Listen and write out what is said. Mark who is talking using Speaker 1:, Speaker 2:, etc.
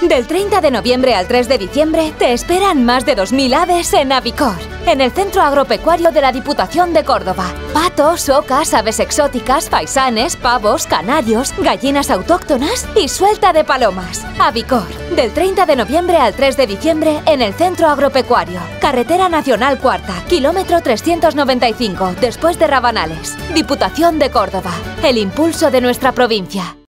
Speaker 1: Del 30 de noviembre al 3 de diciembre te esperan más de 2000 aves en Avicor, en el Centro Agropecuario de la Diputación de Córdoba. Patos, ocas, aves exóticas, faisanes, pavos, canarios, gallinas autóctonas y suelta de palomas. Avicor, del 30 de noviembre al 3 de diciembre en el Centro Agropecuario. Carretera Nacional Cuarta, kilómetro 395, después de Rabanales. Diputación de Córdoba, el impulso de nuestra provincia.